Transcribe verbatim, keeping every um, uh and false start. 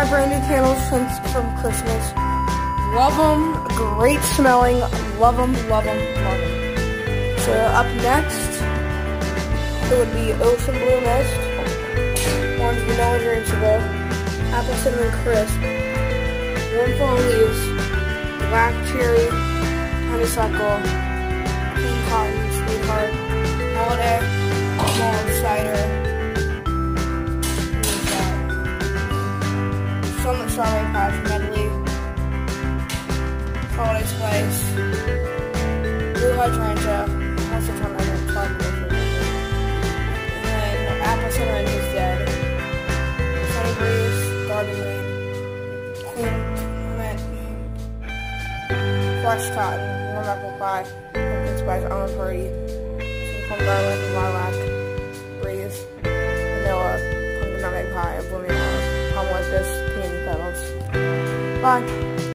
brand new candles since from Christmas. Love them. Great smelling. Love them, love them, love them. So up next, it would be Ocean Blue Mist. Ones we know are inches ago. Apple Cinnamon Crisp. Warm Fall Leaves. Black Cherry. Honeysuckle. Pink Cotton. Sweetheart. Holiday. Malt Cider. Summit Strawberry Patch Medley. Holiday Spice. Blue Hydrangea. Also trying to try to go for it. And then Apple Cinnamon is dead. Sunny Breeze. Garden Rain. Queen Mint. Fresh Cotton. Warm Apple Pie. Pumpkin Spice Almond Party. Some Garlic and Lilac. Breeze. Vanilla. Pumpkin Nutmeg Pie. Blooming Rose. Palm This Peony Petals. Bye.